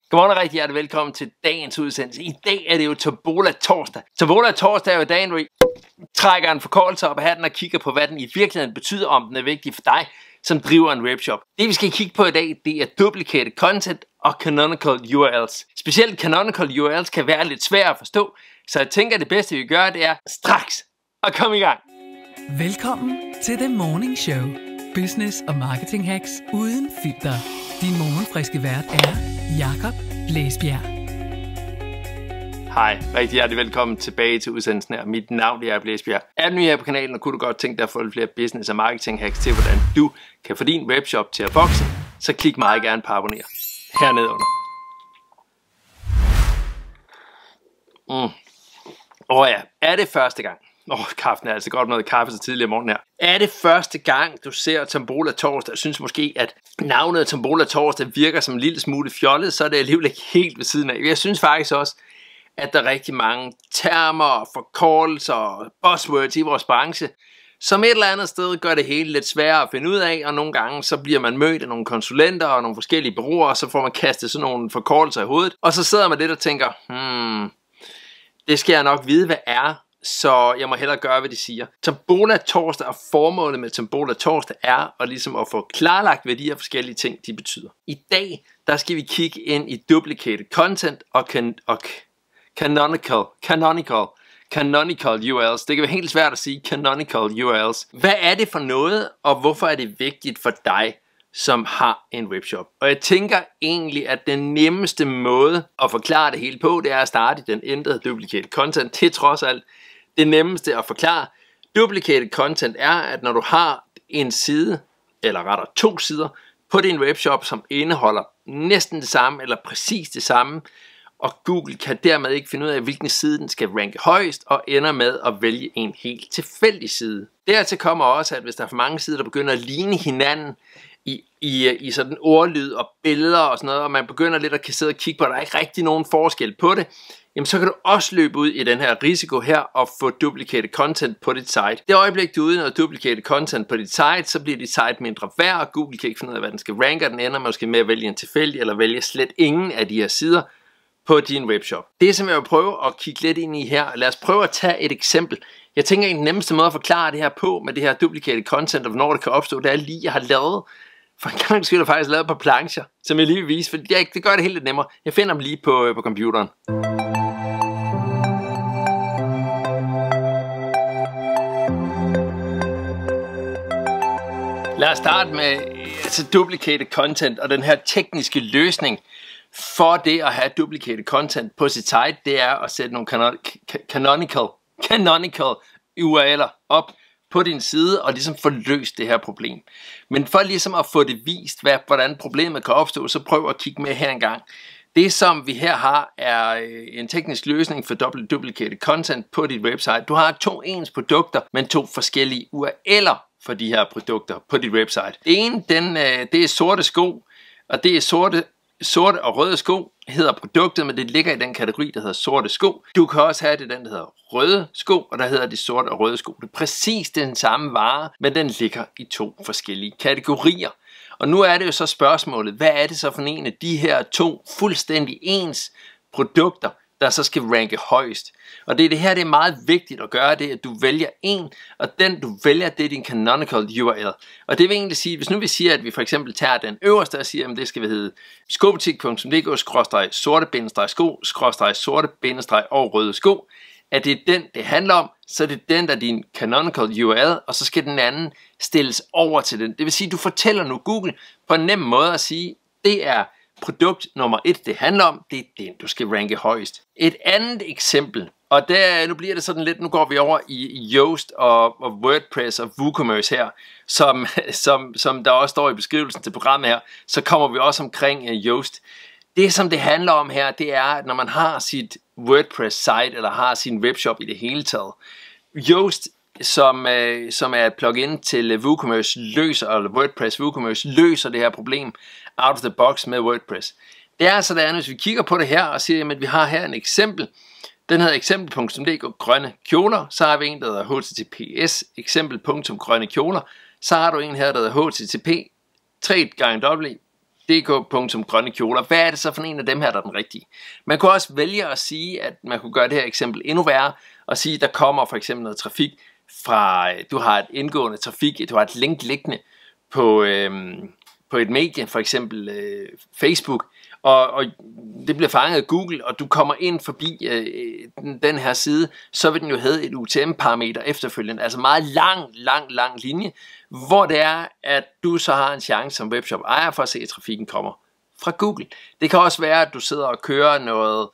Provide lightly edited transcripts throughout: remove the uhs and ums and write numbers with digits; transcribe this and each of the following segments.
Godmorgen og rigtig hjertelig velkommen til dagens udsendelse. I dag er det jo Tombola torsdag. Tombola torsdag er jo dagen, hvor I trækker en forkortelse op af hatten og kigger på, hvad den i virkeligheden betyder, om den er vigtig for dig, som driver en webshop. Det vi skal kigge på i dag, det er duplicated content og canonical URLs. Specielt canonical URLs kan være lidt svære at forstå, så jeg tænker, at det bedste vi gør, det er straks at komme i gang. Velkommen til The Morning Show. Business og marketing hacks uden filter. Din morgenfriske vært er Jakob Blæsbjerg. Hej, rigtig hjertelig velkommen tilbage til udsendelsen her. Mit navn er Blæsbjerg. Er du ny her på kanalen, og kunne du godt tænke dig at få lidt flere business og marketing hacks til, hvordan du kan få din webshop til at vokse, så klik meget gerne på abonner hernede under. Er det første gang? Kaffen er altså godt noget kaffe så tidligere om morgenen her. Er det første gang, du ser Tombola torsdag, og synes måske, at navnet Tombola torsdag virker som en lille smule fjollet, så er det alligevel ikke helt ved siden af. Jeg synes faktisk også, at der er rigtig mange termer, forkortelser og buzzwords i vores branche, som et eller andet sted gør det hele lidt sværere at finde ud af, og nogle gange så bliver man mødt af nogle konsulenter og nogle forskellige bureauer, og så får man kastet sådan nogle forkortelser i hovedet, og så sidder man lidt og tænker, det skal jeg nok vide, hvad er, så jeg må hellere gøre, hvad de siger. Tombola torsdag og formålet med Tombola torsdag er at få klarlagt, hvad de her forskellige ting de betyder. I dag, der skal vi kigge ind i duplicated content og canonical URLs. Det kan være helt svært at sige canonical URLs. Hvad er det for noget, og hvorfor er det vigtigt for dig, som har en webshop? Og jeg tænker egentlig, at den nemmeste måde at forklare det hele på, det er at starte i den ændrede duplicated content. Det er trods alt det nemmeste at forklare. Duplicated content er, at når du har en side, eller rettere 2 sider, på din webshop, som indeholder næsten det samme, eller præcis det samme, og Google kan dermed ikke finde ud af, hvilken side den skal ranke højst, og ender med at vælge en helt tilfældig side. Dertil kommer også, at hvis der er for mange sider, der begynder at ligne hinanden, i sådan ordlyd og billeder og sådan noget, og man begynder lidt at sidde og kigge på, at der er ikke rigtig nogen forskel på det, jamen så kan du også løbe ud i den her risiko her og få duplicated content på dit site. Det øjeblik, du er ude noget duplicated content på dit site, så bliver dit site mindre værd, og Google kan ikke finde ud af, hvad den skal ranke, og den ender måske med at vælge en tilfældig, eller vælge slet ingen af de her sider på din webshop. Det som jeg vil prøve at kigge lidt ind i her, lad os prøve at tage et eksempel. Jeg tænker, at den nemmeste måde at forklare det her på, med det her duplicated content, og hvornår det kan opstå, det er lige, jeg har lavet, for en gang skyld, jeg faktisk lavet på plancher, som jeg lige vil vise, for det gør det helt lidt nemmere. Jeg finder dem lige på computeren. Lad os starte med duplicated content, og den her tekniske løsning for det at have duplicated content på sit site, det er at sætte nogle canonical URL'er op på din side, og ligesom få løst det her problem. Men for ligesom at få det vist, hvordan problemet kan opstå, så prøv at kigge med her en gang. Det som vi her har, er en teknisk løsning for duplicated content på dit website. Du har 2 ens produkter, men 2 forskellige URL'er for de her produkter på dit website. Det ene, det er sorte sko, og det er sorte og røde sko hedder produktet, men det ligger i den kategori, der hedder sorte sko. Du kan også have den, der hedder røde sko, og der hedder de sorte og røde sko. Det er præcis den samme vare, men den ligger i 2 forskellige kategorier. Og nu er det jo så spørgsmålet, hvad er det så for en af de her 2 fuldstændig ens produkter, der så skal ranke højst? Og det er meget vigtigt at gøre det, at du vælger en, og den du vælger, det er din canonical URL. Og det vil egentlig sige, hvis nu vi siger, at vi for eksempel tager den øverste og siger, at det skal hedde skobutik.dk/sorte-sko/sorte- og røde sko, at det er den, det handler om, så det er den, der er din canonical URL, og så skal den anden stilles over til den. Det vil sige, at du fortæller nu Google på en nem måde at sige, det er produkt nummer 1, det handler om, det er den, du skal ranke højst. Et andet eksempel, og nu bliver det sådan lidt, nu går vi over i Yoast og WordPress og WooCommerce her, som der også står i beskrivelsen til programmet her, så kommer vi også omkring Yoast. Det som det handler om her, det er, at når man har sit WordPress-site, eller har sin webshop i det hele taget, Yoast, som er et plugin til WooCommerce eller WordPress WooCommerce løser det her problem out of the box med WordPress. Det er sådan, hvis vi kigger på det her og siger, at vi har her en eksempel. Den hedder eksempel.dk grønne kjoler. Så har vi en, der hedder https eksempel.grønne kjoler. Så har du en her, der hedder http 3 dk.grønne kjoler. Hvad er det så for en af dem her, der er den rigtige? Man kunne også vælge at sige, at man kunne gøre det her eksempel endnu værre, og sige, at der kommer for eksempel noget trafik fra, du har et indgående trafik, du har et link liggende på et medie, for eksempel Facebook, og det bliver fanget af Google, og du kommer ind forbi den her side, så vil den jo have et UTM-parameter efterfølgende, altså meget lang linje, hvor det er, at du så har en chance som webshop ejer for at se, at trafikken kommer fra Google. Det kan også være, at du sidder og kører noget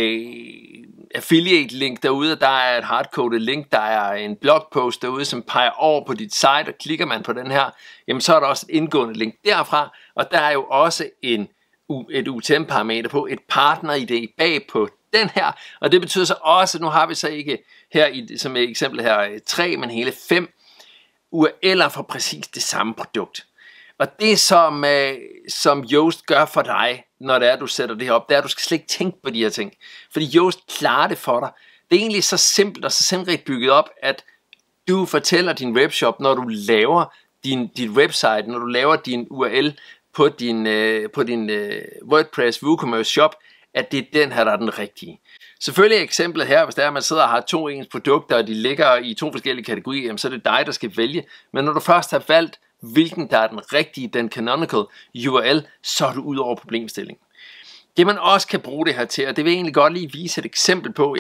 affiliate link derude, og der er et hardcoded link, der er en blogpost derude, som peger over på dit site, og klikker man på den her, jamen så er der også et indgående link derfra, og der er jo også et UTM-parameter på, et partner-ID bag på den her, og det betyder så også, nu har vi så ikke her, som et eksempel her, 3, men hele 5 URL'er for præcis det samme produkt. Og det som Yoast gør for dig, når det er, du sætter det her op, det er, at du skal slet ikke tænke på de her ting. Fordi Yoast klarer det for dig. Det er egentlig så simpelt og så simpelt bygget op, at du fortæller din webshop, når du laver dit website, når du laver din URL på din WordPress WooCommerce shop, at det er den her, der er den rigtige. Selvfølgelig er eksemplet her, hvis der er, at man sidder og har 2 ens produkter, og de ligger i 2 forskellige kategorier, jamen, så er det dig, der skal vælge. Men når du først har valgt, hvilken der er den rigtige, den canonical URL, så er du ud over problemstillingen. Det man også kan bruge det her til, og det vil jeg egentlig godt lige vise et eksempel på.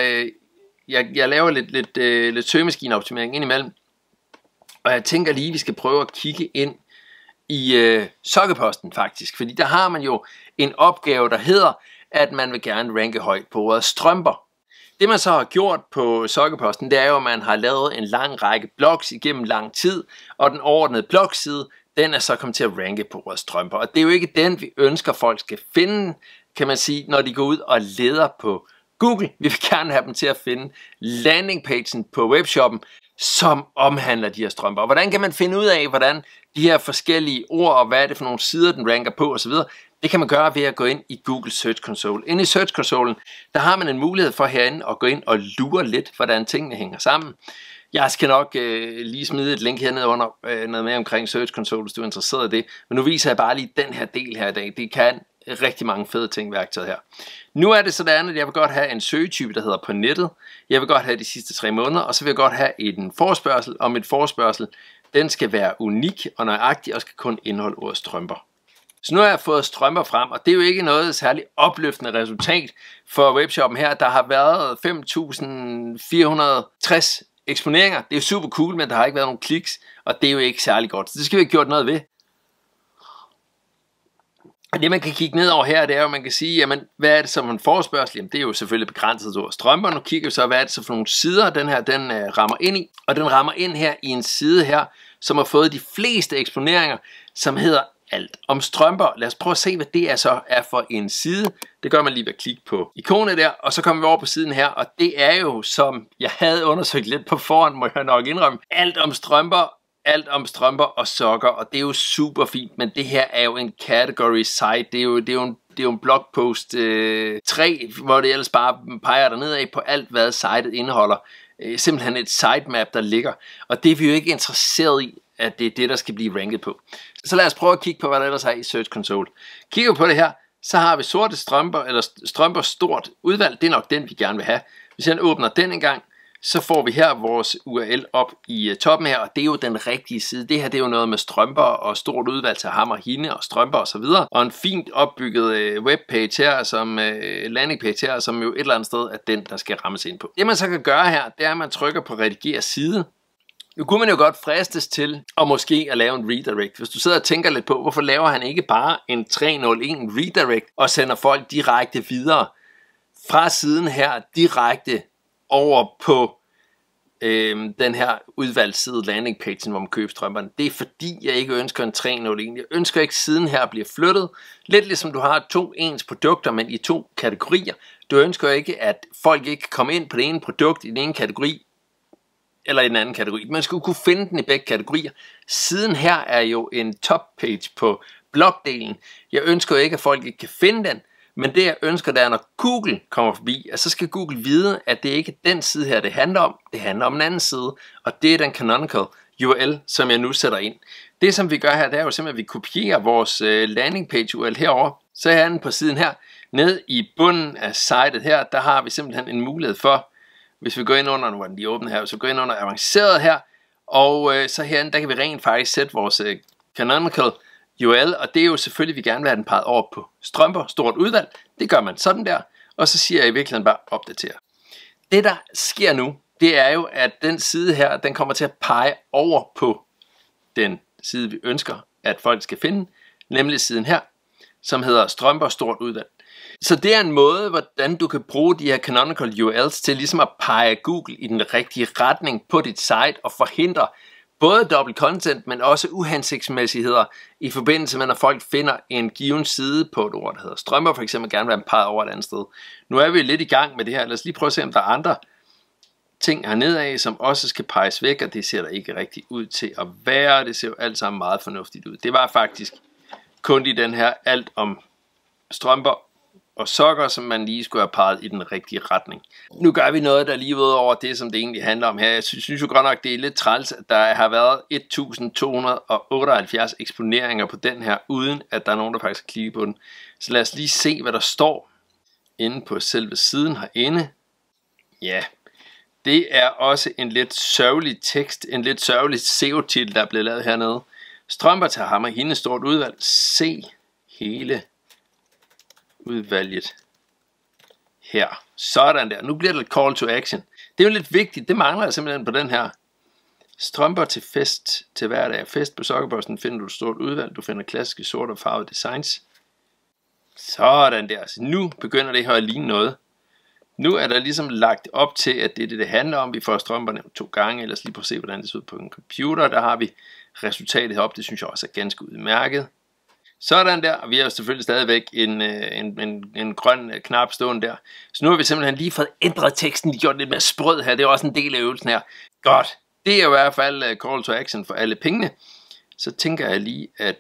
Jeg laver lidt søgemaskineoptimering indimellem, og jeg tænker lige, at vi skal prøve at kigge ind i Sokkeposten faktisk, fordi der har man jo en opgave, der hedder, at man vil gerne ranke højt på ordet strømper. Det man så har gjort på Sokkeposten, det er jo, at man har lavet en lang række blogs igennem lang tid, og den overordnede blogside, den er så kommet til at ranke på ordet strømper. Og det er jo ikke den, vi ønsker, folk skal finde, kan man sige, når de går ud og leder på Google. Vi vil gerne have dem til at finde landingpagen på webshoppen, som omhandler de her strømper. Og hvordan kan man finde ud af, hvordan de her forskellige ord, og hvad er det for nogle sider, den ranker på osv., det kan man gøre ved at gå ind i Google Search Console. Inde i Search Consolen, der har man en mulighed for herinde at gå ind og lure lidt, hvordan tingene hænger sammen. Jeg skal nok lige smide et link hernede under noget mere omkring Search Console, hvis du er interesseret i det. Men nu viser jeg bare lige den her del her i dag. Det kan rigtig mange fede ting værktøjet her. Nu er det sådan, at jeg vil godt have en søgetype, der hedder på nettet. Jeg vil godt have de sidste 3 måneder, og så vil jeg godt have en forespørgsel. Og mit forespørgsel, den skal være unik og nøjagtig, og skal kun indeholde ordet strømper. Så nu har jeg fået strømper frem, og det er jo ikke noget særligt opløftende resultat for webshoppen her. Der har været 5.460 eksponeringer. Det er jo super cool, men der har ikke været nogen kliks, og det er jo ikke særlig godt. Så det skal vi have gjort noget ved. Og det man kan kigge ned over her, det er jo, at man kan sige, jamen, hvad er det som en forespørgsel? Jamen, det er jo selvfølgelig begrænset til strømper. Nu kigger vi så, hvad er det så for nogle sider, den her rammer ind i. Og den rammer ind her i en side her, som har fået de fleste eksponeringer, som hedder alt om strømper. Lad os prøve at se, hvad det er for en side. Det gør man lige ved at klikke på ikonet der, og så kommer vi over på siden her, og det er jo, som jeg havde undersøgt lidt på forhånd, må jeg nok indrømme, alt om strømper og sokker, og det er jo super fint, men det her er jo en category site, det er jo en blogpost 3, hvor det ellers bare peger der nedad på alt, hvad sitet indeholder. Simpelthen et sitemap, der ligger, og det er vi jo ikke interesseret i, at det er det, der skal blive ranket på. Så lad os prøve at kigge på, hvad der ellers er i Search Console. Kigger vi på det her, så har vi sorte strømper, eller strømper stort udvalg, det er nok den, vi gerne vil have. Hvis jeg åbner den en gang, så får vi her vores URL op i toppen her, og det er jo den rigtige side. Det her, det er jo noget med strømper og stort udvalg til ham og hende og strømper og så videre. Og en fint opbygget webpage her, som landingpage her, som jo et eller andet sted er den, der skal rammes ind på. Det man så kan gøre her, det er, at man trykker på redigere side. Nu kunne man jo godt fristes til at måske at lave en redirect. Hvis du sidder og tænker lidt på, hvorfor laver han ikke bare en 301 redirect og sender folk direkte videre fra siden her direkte over på den her udvalgsside landingpagen, hvor man køber strømperne. Det er fordi, jeg ikke ønsker en 301. Jeg ønsker ikke siden her bliver flyttet. Lidt ligesom du har 2 ens produkter, men i 2 kategorier. Du ønsker ikke, at folk ikke kan komme ind på det ene produkt i den ene kategori, eller i den anden kategori. Man skulle kunne finde den i begge kategorier. Siden her er jo en toppage på blogdelen. Jeg ønsker ikke, at folk ikke kan finde den, men det jeg ønsker, det er, når Google kommer forbi, at så skal Google vide, at det ikke er den side her, det handler om. Det handler om en anden side, og det er den canonical URL, som jeg nu sætter ind. Det som vi gør her, det er jo simpelthen, at vi kopierer vores landing page URL herover. Så er den på siden her. Nede i bunden af sitet her, der har vi simpelthen en mulighed for, hvis vi går ind under, nu er den lige åbnet her, så går ind under avanceret her, og så herinde, der kan vi rent faktisk sætte vores canonical URL, og det er jo selvfølgelig, vi gerne vil have den peget over på strømper, stort udvalg. Det gør man sådan der, og så siger jeg i virkeligheden bare opdatere. Det der sker nu, det er jo, at den side her, den kommer til at pege over på den side, vi ønsker, at folk skal finde, nemlig siden her, som hedder strømper, stort udvalg. Så det er en måde, hvordan du kan bruge de her canonical URLs til ligesom at pege Google i den rigtige retning på dit site og forhindre både dobbelt content, men også uhensigtsmæssigheder i forbindelse med, når folk finder en given side på et ord, der hedder strømper, for eksempel gerne vil have peget over et andet sted. Nu er vi lidt i gang med det her. Lad os lige prøve at se, om der er andre ting hernede af, som også skal peges væk, og det ser der ikke rigtig ud til at være. Det ser jo alt sammen meget fornuftigt ud. Det var faktisk kun i den her alt om strømper og sokker, som man lige skulle have peget i den rigtige retning. Nu gør vi noget, der lige ud over det, som det egentlig handler om her. Jeg synes jo godt nok, det er lidt træls, at der har været 1278 eksponeringer på den her, uden at der er nogen, der faktisk har klikket på den. Så lad os lige se, hvad der står inde på selve siden herinde. Ja, det er også en lidt sørgelig tekst, en lidt sørgelig SEO-titel, der er blevet lavet hernede. Strømper til ham og hende, stort udvalg. Se hele udvalget her. Sådan der. Nu bliver det lidt call to action. Det er jo lidt vigtigt. Det mangler jeg simpelthen på den her. Strømper til fest til hverdag. Fest på Sokkerposten finder du et stort udvalg. Du finder klassiske sorte og farvede designs. Sådan der. Så nu begynder det her at ligne noget. Nu er der ligesom lagt op til, at det er det handler om. Vi får strømperne 2 gange. Lad os lige prøve at se, hvordan det ser ud på en computer. Der har vi resultatet heroppe. Det synes jeg også er ganske udmærket. Sådan der, og vi har selvfølgelig stadigvæk en grøn knap stående der. Så nu har vi simpelthen lige fået ændret teksten, lige gjort lidt mere sprød her. Det er også en del af øvelsen her. Godt, det er i hvert fald call to action for alle pengene. Så tænker jeg lige, at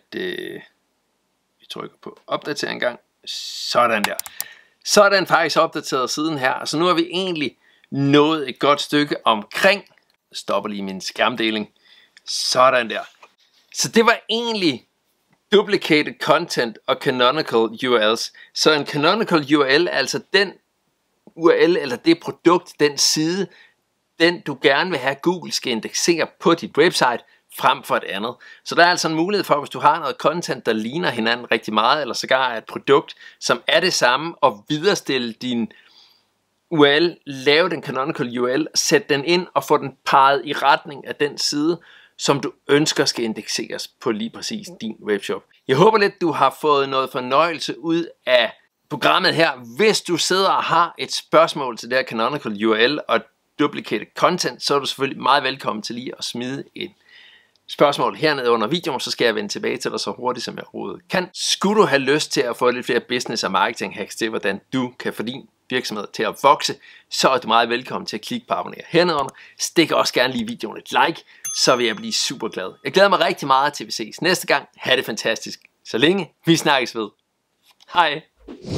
vi trykker på opdater en gang. Sådan der. Så er den faktisk opdateret siden her. Så nu har vi egentlig nået et godt stykke omkring. Jeg stopper lige min skærmdeling. Sådan der. Så det var egentlig duplicated content og canonical URLs. Så en canonical URL er altså den URL eller det produkt, den side, den du gerne vil have Google skal indeksere på dit website frem for et andet. Så der er altså en mulighed for, hvis du har noget content, der ligner hinanden rigtig meget, eller sågar er et produkt, som er det samme, og viderestille din URL, lave den canonical URL, sæt den ind og få den peget i retning af den side, som du ønsker skal indekseres på lige præcis din webshop. Jeg håber lidt, du har fået noget fornøjelse ud af programmet her. Hvis du sidder og har et spørgsmål til det her canonical URL og duplicated content, så er du selvfølgelig meget velkommen til lige at smide et spørgsmål hernede under videoen, så skal jeg vende tilbage til dig så hurtigt som jeg overhovedet kan. Skulle du have lyst til at få lidt flere business og marketing hacks til, hvordan du kan få din virksomhed til at vokse, så er du meget velkommen til at klikke på abonnere hernede under. Stik også gerne lige videoen et like, så vil jeg blive super glad. Jeg glæder mig rigtig meget til, at vi ses næste gang. Ha' det fantastisk. Så længe vi snakkes ved. Hej.